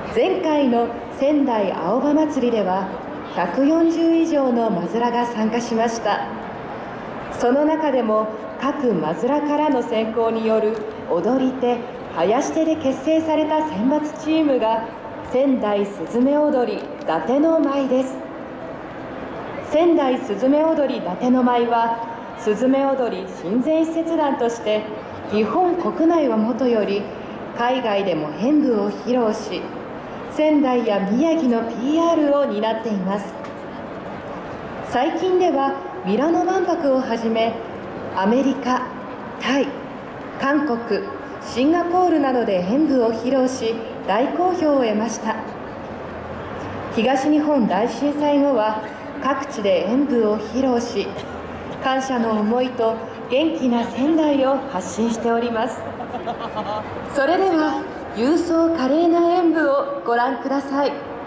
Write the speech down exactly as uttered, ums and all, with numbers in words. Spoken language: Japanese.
前回の仙台青葉祭りではひゃくよんじゅう以上のマズラが参加しました。その中でも各マズラからの選考による踊り手、囃子手で結成された選抜チームが仙台すずめ踊り伊達の舞です。仙台すずめ踊り伊達の舞はすずめ踊り親善使節団として日本国内はもとより海外でも演舞を披露し、仙台や宮城の ピーアール を担っています。最近ではミラノ万博をはじめアメリカ、タイ、韓国、シンガポールなどで演舞を披露し大好評を得ました。東日本大震災後は各地で演舞を披露し、感謝の思いと元気な仙台を発信しております。それでは勇壮華麗な演舞をご覧ください。